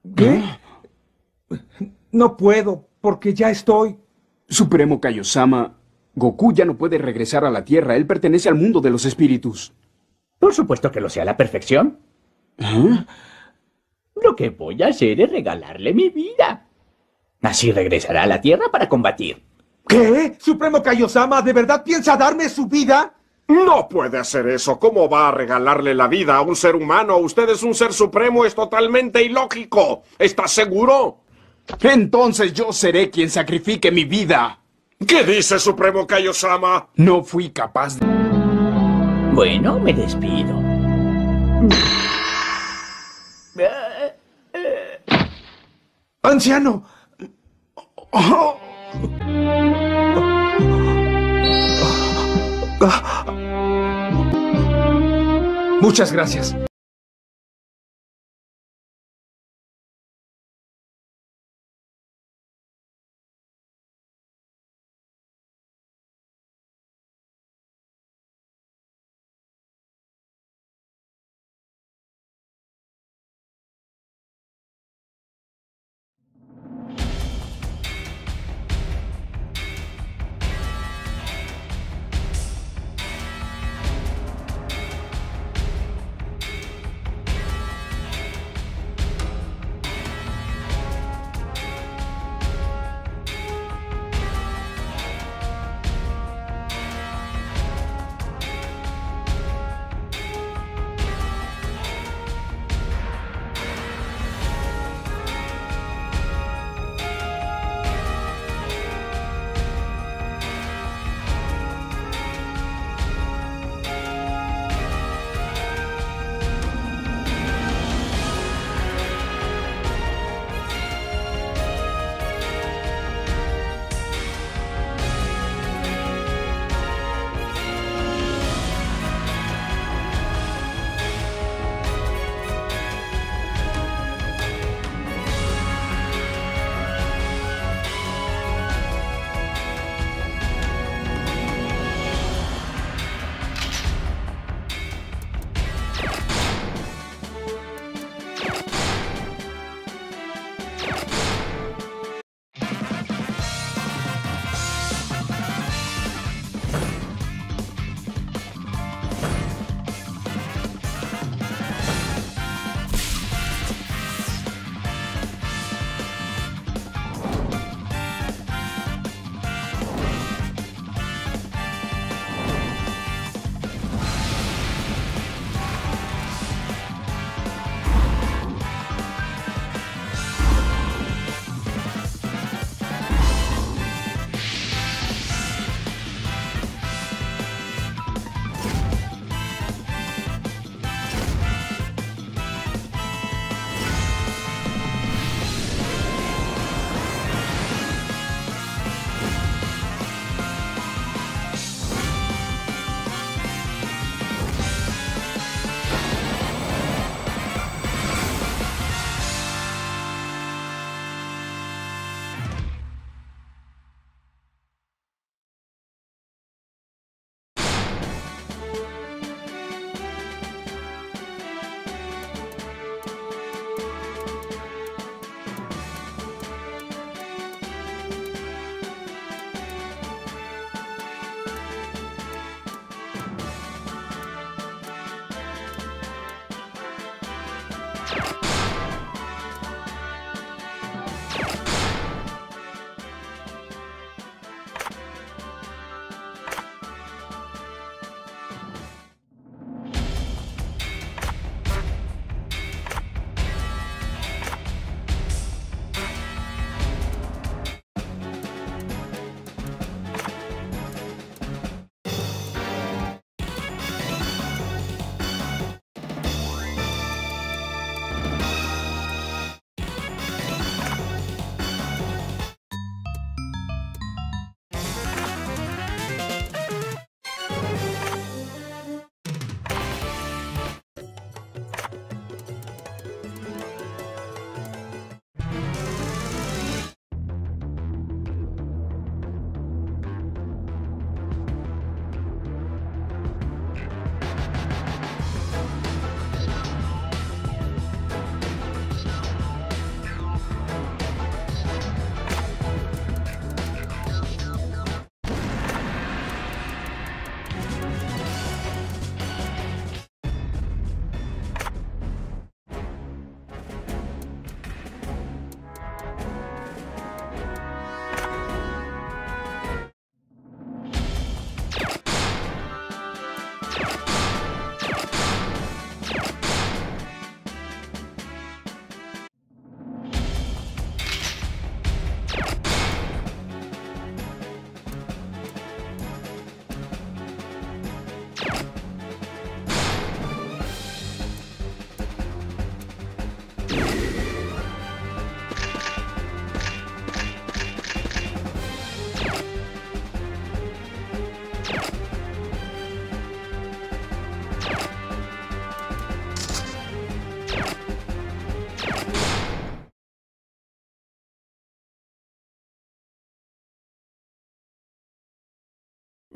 ¿Qué? No puedo, porque ya estoy... Supremo Kaiosama, Goku ya no puede regresar a la Tierra. Él pertenece al mundo de los espíritus. Por supuesto que lo sé a la perfección. ¿Ah? Lo que voy a hacer es regalarle mi vida. Así regresará a la Tierra para combatir. ¿Qué? ¿Supremo Kaiosama de verdad piensa darme su vida? No puede hacer eso. ¿Cómo va a regalarle la vida a un ser humano? Usted es un ser supremo. Es totalmente ilógico. ¿Estás seguro? Entonces yo seré quien sacrifique mi vida. ¿Qué dice Supremo Kaiosama? No fui capaz de... Bueno, me despido. ¡Anciano! Muchas gracias.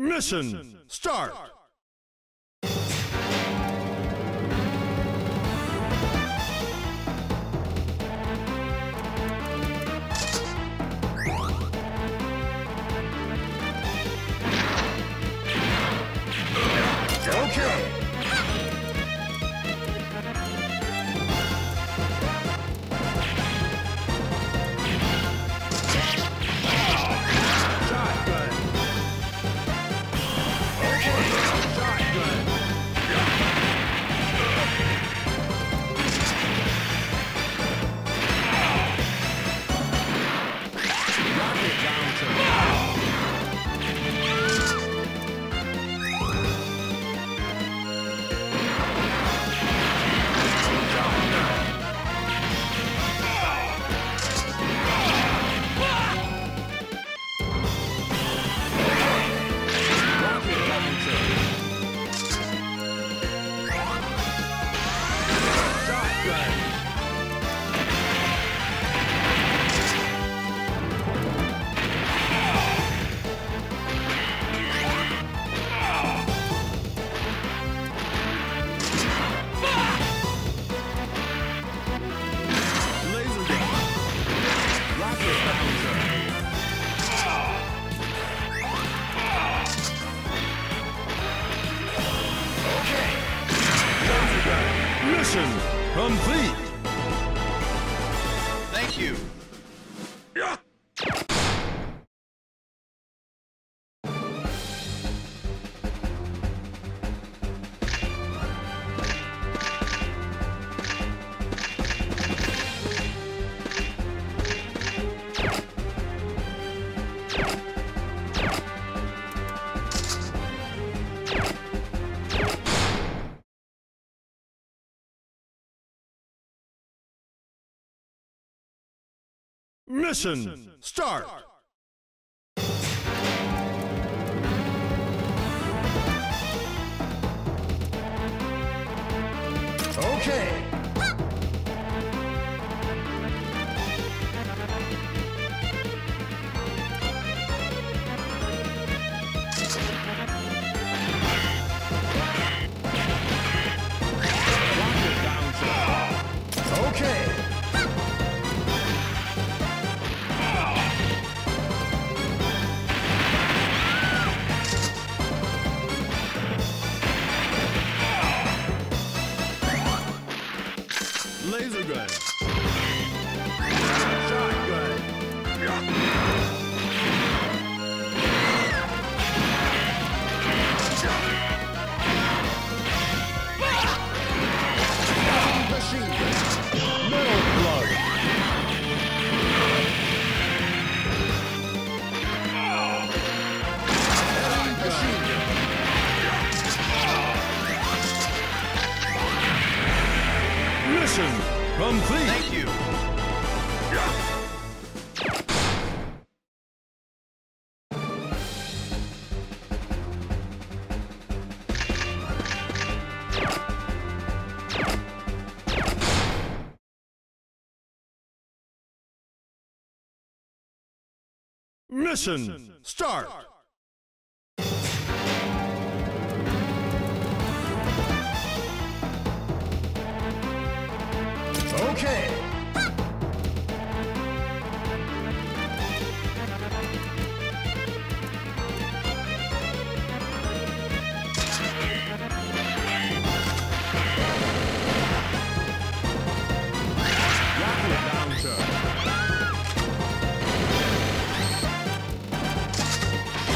Mission start! Mission complete! Thank you. Mission start! Okay! Okay! Laser gun. Shotgun. Machine gun. Metal plug. Heavy machine gun. Mission complete! Thank you. Mission start! Okay! Rocket launcher.